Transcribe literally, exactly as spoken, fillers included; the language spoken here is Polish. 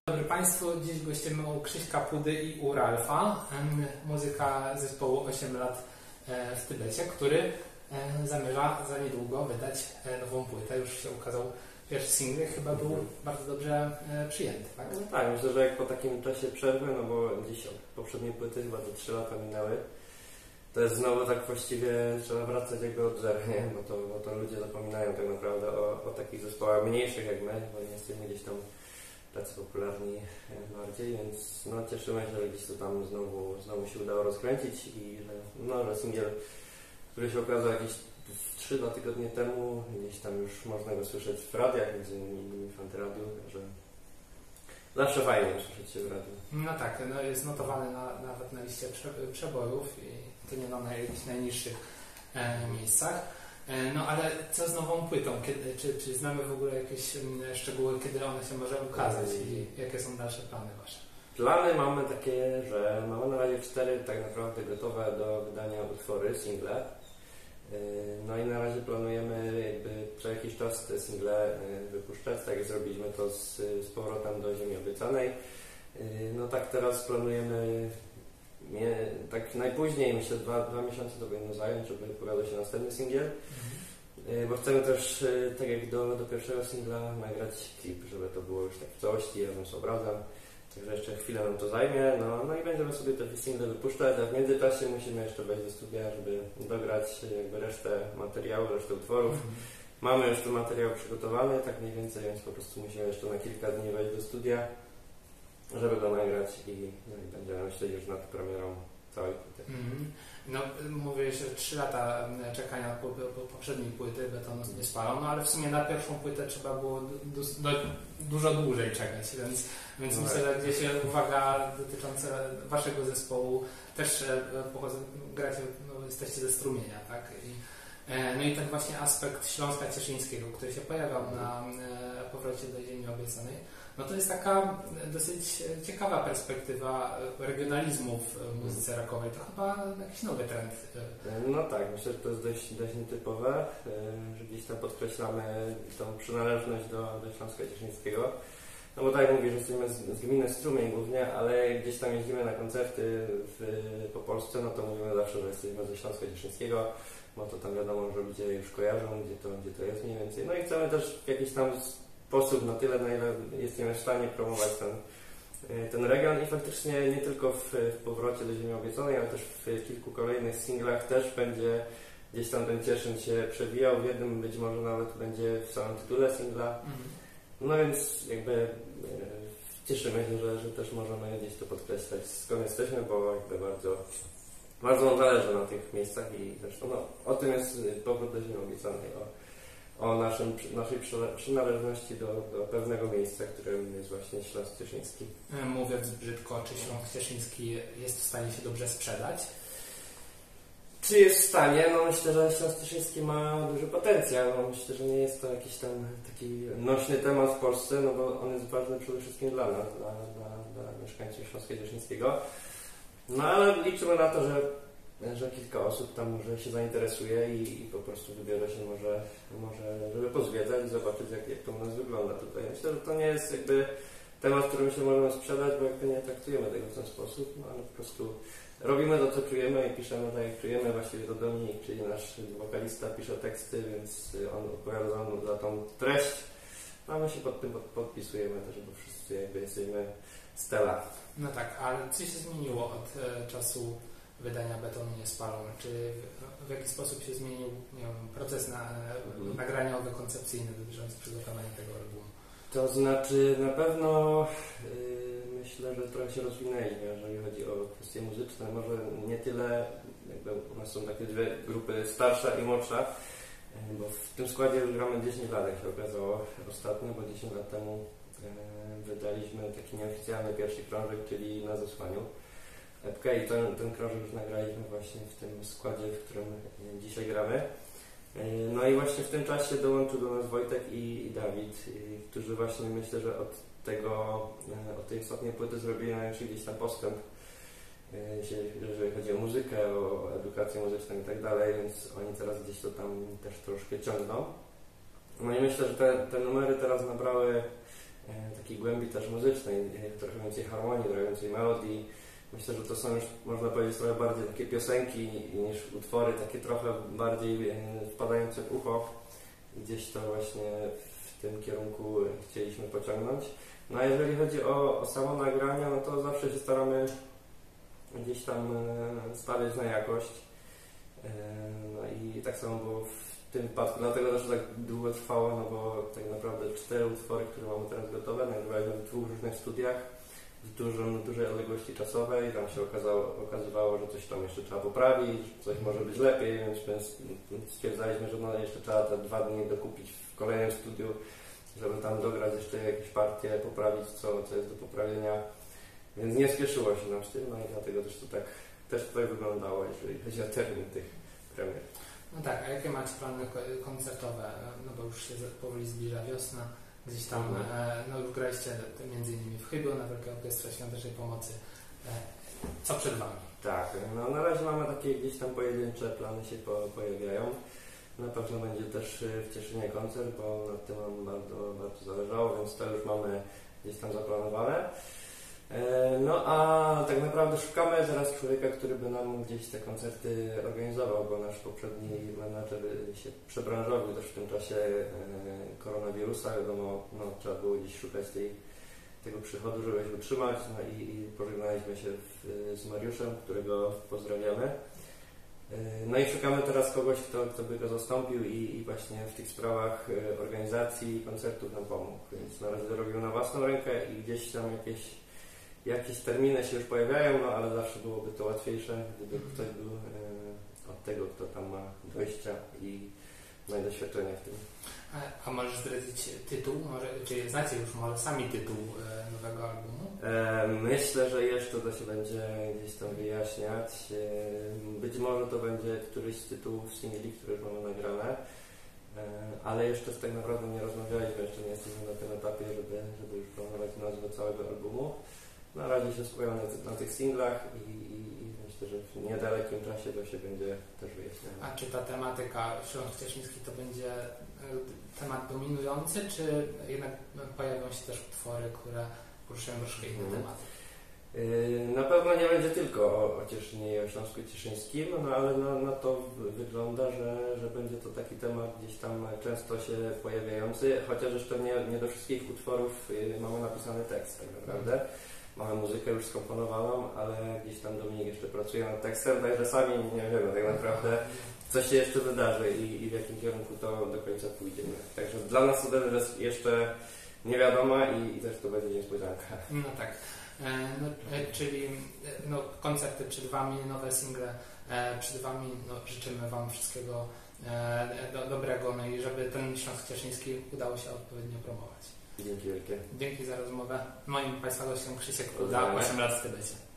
Dobry Państwu, dziś gościmy u Krzyśka Pudy i u Ralfa, muzyka zespołu osiem lat w Tybecie, który zamierza za niedługo wydać nową płytę. Już się ukazał pierwszy singiel, chyba był mhm. bardzo dobrze przyjęty, tak? No tak, myślę, że jak po takim czasie przerwy, no bo gdzieś od poprzedniej płyty chyba te trzy lata minęły, to jest znowu tak właściwie trzeba wracać jakby od zera, nie? Bo, to, bo to ludzie zapominają tak naprawdę o, o takich zespołach mniejszych jak my, bo nie jesteśmy gdzieś tam tacy popularni bardziej, więc no cieszymy się, że gdzieś to tam znowu, znowu się udało rozkręcić i że, no, że singiel, który się okazał jakieś trzy dwa tygodnie temu, gdzieś tam już można go słyszeć w radiach, między innymi w Antyradiu, że zawsze fajnie słyszeć się w radiu. No tak, no jest notowany na, nawet na liście prze, przebojów i to nie na jakichś najniższych e, miejscach. E, no ale co z nową płytą? Kiedy, czy, czy znamy w ogóle jakieś m, szczegóły, kiedy ona się może ukazać i jakie są dalsze plany Wasze? Plany mamy takie, że mamy na razie cztery tak naprawdę gotowe do wydania utwory, single. No i na razie planujemy jakby co jakiś czas te single wypuszczać, tak jak zrobiliśmy to z, z powrotem do Ziemi Obiecanej. No tak teraz planujemy, nie, tak najpóźniej myślę dwa, dwa miesiące to powinno zająć, żeby pokazał się następny singiel. Mhm. Bo chcemy też, tak jak do, do pierwszego singla, nagrać klip, żeby to było już tak w całości razem z obrazem. Także jeszcze chwilę nam to zajmie, no, no i będziemy sobie te single wypuszczać, a w międzyczasie musimy jeszcze wejść do studia, żeby dograć jakby resztę materiału, resztę utworów. Mm. Mamy już ten materiał przygotowany, tak mniej więcej, więc po prostu musimy jeszcze na kilka dni wejść do studia, żeby go nagrać i, no, i będziemy myśleć już nad premierą całej płyty. Mm. No mówię, że trzy lata czekania po, po poprzedniej płyty Betonu nie spalą, no ale w sumie na pierwszą płytę trzeba było du, du, dużo dłużej czekać, więc, więc no myślę, że gdzieś uwaga dotycząca Waszego zespołu też gracie, no, jesteście ze strumienia, tak? I, no i ten właśnie aspekt Śląska Cieszyńskiego, który się pojawiał na powrocie do Ziemi Obiecanej, no to jest taka dosyć ciekawa perspektywa regionalizmu w muzyce rockowej. To chyba jakiś nowy trend. No tak, myślę, że to jest dość, dość nietypowe, że gdzieś tam podkreślamy tą przynależność do, do Śląska Cieszyńskiego. No bo tak jak mówię, że jesteśmy z, z gminy Strumień głównie, ale gdzieś tam jeździmy na koncerty w, po Polsce, no to mówimy zawsze, że jesteśmy ze Śląska Cieszyńskiego, bo to tam wiadomo, że ludzie już kojarzą, gdzie to, gdzie to jest mniej więcej. No i chcemy też w jakiś tam sposób, na tyle, na ile jesteśmy w stanie promować ten, ten region i faktycznie nie tylko w, w powrocie do Ziemi Obiecanej, ale też w kilku kolejnych singlach też będzie gdzieś tam ten Cieszyn się przewijał, w jednym być może nawet będzie w samym tytule singla. No więc jakby e, cieszymy się, że, że też możemy gdzieś to podkreślać, skąd jesteśmy, bo jakby bardzo, bardzo nam zależy na tych miejscach i zresztą no, o tym jest powrót do Ziemi Obiecanej, o, o naszym, naszej przynależności do, do pewnego miejsca, którym jest właśnie Śląsk Cieszyński. Mówiąc brzydko, czy Śląsk Cieszyński jest w stanie się dobrze sprzedać? Czy jest w stanie? No myślę, że Śląsk Cieszyński ma duży potencjał. No, myślę, że nie jest to jakiś tam taki nośny temat w Polsce, no bo on jest ważny przede wszystkim dla nas, dla, dla, dla mieszkańców Śląska Cieszyńskiego. No ale liczymy na to, że że kilka osób tam może się zainteresuje i, i po prostu wybierze się może, może żeby pozwiedzać i zobaczyć, jak, jak to u nas wygląda tutaj. Myślę, że to nie jest jakby temat, którym się możemy sprzedać, bo jakby nie traktujemy tego w ten sposób, no ale po prostu robimy to, co czujemy i piszemy tak, jak czujemy. Właściwie to Dominik, czyli nasz wokalista, pisze teksty, więc on odpowiada za, za tą treść, a my się pod tym pod, podpisujemy też, bo wszyscy jakby jesteśmy stela. No tak, ale co się zmieniło od e, czasu wydania Betonu nie spalą? Czy w, w jaki sposób się zmienił, nie wiem, proces na, mhm. nagraniowy, koncepcyjny dotyczący przygotowania tego albumu? To znaczy na pewno yy, myślę, że trochę się rozwinęliśmy, jeżeli chodzi o kwestie muzyczne. Może nie tyle, jakby u nas są takie dwie grupy, starsza i młodsza, yy, bo w tym składzie już gramy dziesięć lat, jak się okazało ostatnio, bo dziesięć lat temu yy, wydaliśmy taki nieoficjalny pierwszy krążek, czyli Na Zesłaniu. Epkę i ten, ten krążek już nagraliśmy właśnie w tym składzie, w którym dzisiaj gramy. No i właśnie w tym czasie dołączył do nas Wojtek i, i Dawid, i, którzy właśnie myślę, że od tego, od tej ostatniej płyty zrobili największy gdzieś tam postęp, jeżeli chodzi o muzykę, o edukację muzyczną i tak dalej, więc oni teraz gdzieś to tam też troszkę ciągną. No i myślę, że te, te numery teraz nabrały takiej głębi, te też muzycznej, trochę więcej harmonii, trochę więcej melodii. Myślę, że to są już, można powiedzieć, trochę bardziej takie piosenki niż utwory, takie trochę bardziej wpadające w ucho. Gdzieś to właśnie w tym kierunku chcieliśmy pociągnąć. No a jeżeli chodzi o, o samo nagranie, no to zawsze się staramy gdzieś tam stawiać na jakość. No i tak samo było w tym wypadku, dlatego też tak długo trwało, no bo tak naprawdę cztery utwory, które mamy teraz gotowe, nagrywaliśmy w dwóch różnych studiach, w dużym, dużej odległości czasowej. Tam się okazało, okazywało, że coś tam jeszcze trzeba poprawić, coś może być lepiej, więc my stwierdzaliśmy, że no jeszcze trzeba te dwa dni dokupić w kolejnym studiu, żeby tam dograć jeszcze jakieś partie, poprawić co, co jest do poprawienia. Więc nie spieszyło się nam z tym, no i dlatego też to tak też tutaj wyglądało, jeżeli chodzi o termin tych premier. No tak, a jakie macie plany koncertowe? No bo już się powoli zbliża wiosna, gdzieś tam, mhm. no już graliście między innymi w Chybiu na Wielkiej Orkiestrze Świątecznej Pomocy. Co przed Wami? Tak, no na razie mamy takie gdzieś tam pojedyncze plany się po, pojawiają. Na pewno będzie też w Cieszynie koncert, bo nad tym nam bardzo, bardzo zależało, więc to już mamy gdzieś tam zaplanowane. No a tak naprawdę szukamy teraz człowieka, który by nam gdzieś te koncerty organizował, bo nasz poprzedni menadżer się przebranżowił też w tym czasie koronawirusa. Wiadomo, no, trzeba było gdzieś szukać tej, tego przychodu, żeby się utrzymać. No i, i pożegnaliśmy się w, z Mariuszem, którego pozdrawiamy. No i szukamy teraz kogoś, kto, kto by go zastąpił i, i właśnie w tych sprawach organizacji koncertów nam pomógł. Więc na razie robimy na własną rękę i gdzieś tam jakieś Jakieś terminy się już pojawiają, no ale zawsze byłoby to łatwiejsze, gdyby mm. ktoś był e, od tego, kto tam ma dojścia i ma doświadczenie w tym. A, a możesz zdradzić tytuł? Może, czy znacie już może sami tytuł e, nowego albumu? E, myślę, że jeszcze to się będzie gdzieś tam wyjaśniać. E, być może to będzie któryś z tytułów singli, które już mamy nagrane. E, ale jeszcze tak naprawdę nie rozmawialiśmy, jeszcze nie jesteśmy na tym etapie, żeby, żeby już planować nazwę całego albumu. Na razie się skupiamy na, na tych singlach i, i, i myślę, że w niedalekim czasie to się będzie też wyjaśniało. A czy ta tematyka Śląsk Cieszyński to będzie temat dominujący, czy jednak pojawią się też utwory, które poruszają troszkę inne mm. tematy? Na pewno nie będzie tylko o, o Cieszynie i o Śląsku Cieszyńskim, no ale na, na to wygląda, że, że będzie to taki temat gdzieś tam często się pojawiający, chociaż jeszcze nie, nie do wszystkich utworów mamy napisany tekst tak naprawdę. Mm. Mamy muzykę już skomponowaną, ale gdzieś tam Dominik jeszcze pracuje nad tekstem, także sami nie wiemy tak naprawdę, co się jeszcze wydarzy i, i w jakim kierunku to do końca pójdziemy. Także dla nas to jest jeszcze nie wiadoma i, i też to będzie niespodzianka. No tak, e, no, e, czyli no, koncerty przed Wami, nowe single e, przed Wami, no, życzymy Wam wszystkiego e, do, dobrego, no i żeby ten Śląsk Cieszyński udało się odpowiednio promować. Dzięki wielkie. Dzięki za rozmowę. Moim Państwa gościem Krzysiek Kuda, osiem lat w Tybecie.